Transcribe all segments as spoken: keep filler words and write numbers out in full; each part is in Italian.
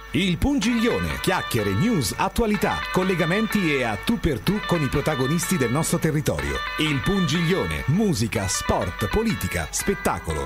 Il Pungiglione, chiacchiere, news, attualità, collegamenti e a tu per tu con i protagonisti del nostro territorio. Il Pungiglione, musica, sport, politica, spettacolo.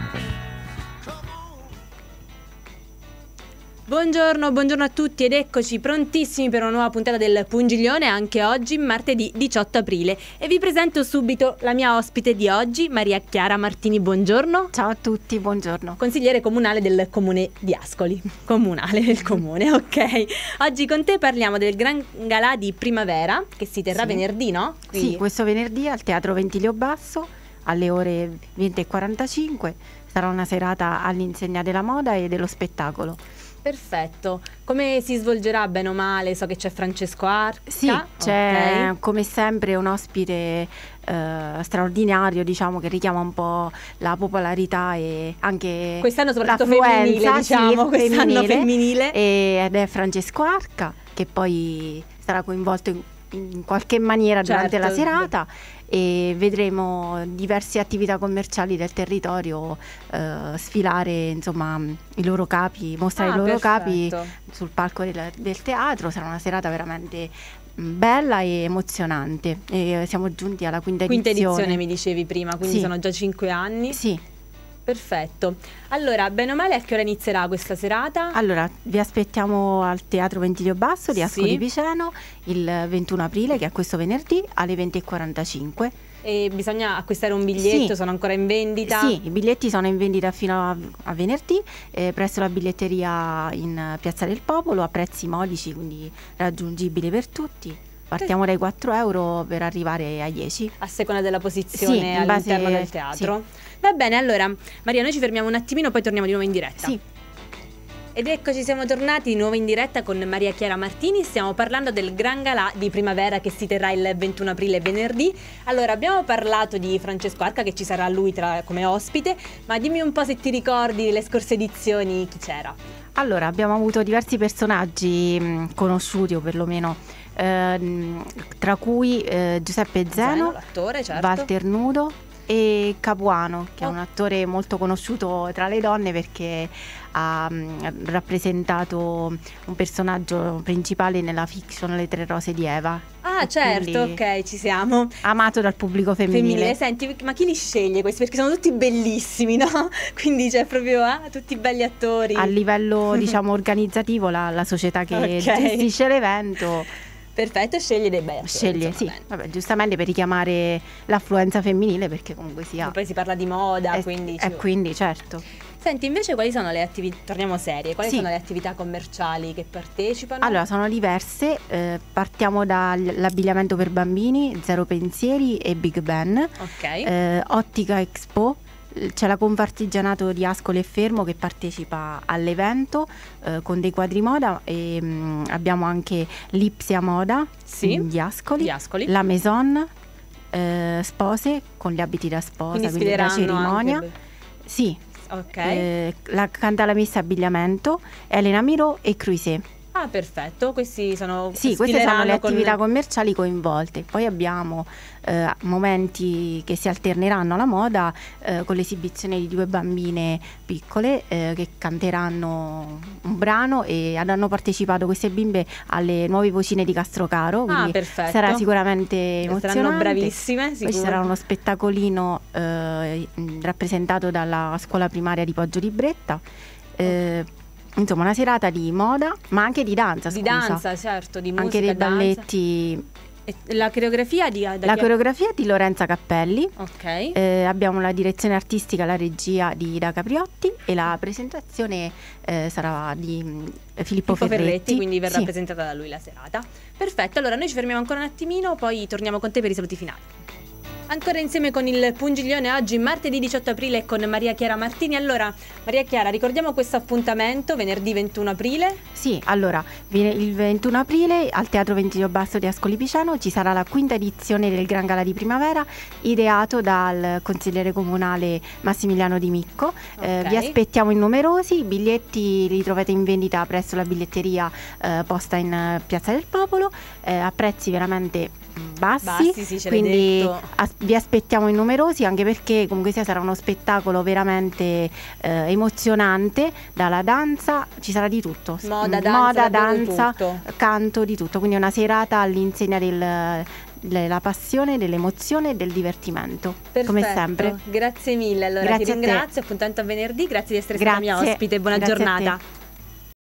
Buongiorno, buongiorno a tutti ed eccoci prontissimi per una nuova puntata del Pungiglione, anche oggi, martedì diciotto aprile. E vi presento subito la mia ospite di oggi, Maria Chiara Martini, buongiorno. Ciao a tutti, buongiorno. Consigliere comunale del comune di Ascoli. Comunale del comune, ok. Oggi con te parliamo del Gran Galà di Primavera, che si terrà Sì. venerdì, no? Qui. Sì, questo venerdì al Teatro Ventilio Basso alle ore venti e quarantacinque. Sarà una serata all'insegna della moda e dello spettacolo. Perfetto. Come si svolgerà bene o male? So che c'è Francesco Arca. Sì, c'è Ok. come sempre un ospite eh, straordinario, diciamo, che richiama un po' la popolarità e anche Quest'anno soprattutto l'affluenza, femminile, diciamo, sì, quest'anno femminile. E- ed è Francesco Arca, che poi sarà coinvolto in, in qualche maniera durante Certo. la serata, e vedremo diverse attività commerciali del territorio eh, sfilare, insomma, i loro capi, mostrare Ah, i loro perfetto. capi sul palco del, del teatro. Sarà una serata veramente mh, bella e emozionante, e siamo giunti alla quinta, Quinta edizione. edizione mi dicevi prima, quindi Sì. sono già cinque anni. Sì, Perfetto. Allora, bene o male, a che ora inizierà questa serata? allora vi aspettiamo al Teatro Ventilio Basso di Ascoli Sì. Piceno il ventuno aprile, che è questo venerdì, alle venti e quarantacinque. E bisogna acquistare un biglietto, Sì. sono ancora in vendita? Sì, i biglietti sono in vendita fino a, a venerdì eh, presso la biglietteria in Piazza del Popolo a prezzi modici, quindi raggiungibili per tutti. Partiamo dai quattro euro per arrivare ai dieci. A seconda della posizione Sì, in base- all'interno del teatro. Va bene, allora, Maria, noi ci fermiamo un attimino, poi torniamo di nuovo in diretta. Sì. Ed eccoci, siamo tornati di nuovo in diretta con Maria Chiara Martini. Stiamo parlando del Gran Galà di Primavera che si terrà il ventuno aprile, venerdì. Allora, abbiamo parlato di Francesco Arca, che ci sarà lui tra- come ospite, ma dimmi un po' se ti ricordi le scorse edizioni chi c'era. Allora, abbiamo avuto diversi personaggi mh, conosciuti, o perlomeno ehm, tra cui eh, Giuseppe Zeno, Zeno, l'attore, certo. Walter Nudo e Capuano, che Oh. è un attore molto conosciuto tra le donne perché ha mh, rappresentato un personaggio principale nella fiction Le Tre Rose di Eva. Ah, E certo, quindi ok, ci siamo. amato dal pubblico femminile. Femminile. Senti, ma chi li sceglie questi? Perché sono tutti bellissimi, no? Quindi c'è proprio eh, tutti belli attori. A livello, diciamo, organizzativo, la, la società che Ok. gestisce l'evento Perfetto, sceglie dei bei attori. sceglie, insomma, sì, bene. vabbè, giustamente per richiamare l'affluenza femminile, perché comunque sia. E poi si parla di moda, E quindi... e ci- quindi, certo. Senti, invece quali sono le attività, torniamo serie, quali Sì. sono le attività commerciali che partecipano? Allora, sono diverse. eh, partiamo dall'abbigliamento per bambini, Zero Pensieri e Big Ben. Ok. eh, Ottica Expo. C'è la Confartigianato di Ascoli e Fermo che partecipa all'evento eh, con dei quadri moda, e mh, abbiamo anche l'Ipsia Moda Sì. di Ascoli, Di Ascoli. la Maison eh, Spose con gli abiti da sposa, Quindi quindi da sfileranno cerimonia. anche... Sì, Ok. eh, la Canta la Messa Abbigliamento, Elena Miro e Cruisé. Ah, perfetto, questi sono... Sì, queste sono le sfileranno con- attività commerciali coinvolte. Poi abbiamo eh, momenti che si alterneranno alla moda eh, con l'esibizione di due bambine piccole eh, che canteranno un brano, e hanno partecipato queste bimbe alle nuove vocine di Castrocaro, Ah, quindi perfetto. sarà sicuramente emozionante. Saranno bravissime, Poi sicuro. ci sarà uno spettacolino eh, rappresentato dalla scuola primaria di Poggio Libretta. Eh, Insomma, una serata di moda, ma anche di danza, Di scusa. danza, certo, di musica, Anche dei danza. balletti. E la coreografia di... da La chi- coreografia è di Lorenza Cappelli. Ok. Eh, abbiamo la direzione artistica, la regia di Ida Capriotti, e la presentazione eh, sarà di mh, Filippo, Filippo Ferretti, quindi verrà Sì. presentata da lui la serata. Perfetto, allora noi ci fermiamo ancora un attimino, poi torniamo con te per i saluti finali. Ancora insieme con il Pungiglione oggi, martedì diciotto aprile, con Maria Chiara Martini. Allora, Maria Chiara, ricordiamo questo appuntamento, venerdì ventuno aprile. Sì, allora, viene il ventuno aprile al Teatro Ventilio Basso di Ascoli Piceno ci sarà la quinta edizione del Gran Galà di Primavera, ideato dal consigliere comunale Massimiliano Di Micco. Eh, Ok. vi aspettiamo in numerosi, i biglietti li trovate in vendita presso la biglietteria eh, posta in eh, Piazza del Popolo, eh, a prezzi veramente bassi, Bassi, sì, ce l'hai quindi detto. as- vi aspettiamo in numerosi, anche perché comunque sia sarà uno spettacolo veramente eh, emozionante, dalla danza, ci sarà di tutto, Moda, Mm, danza, moda, davvero danza, tutto. canto, di tutto, quindi è una serata all'insegna del, della passione, dell'emozione e del divertimento, Perfetto. come sempre. Grazie mille, allora Grazie ti a te. ringrazio, appuntamento a venerdì, grazie di essere stata mia Grazie. ospite, buona Grazie a giornata. te.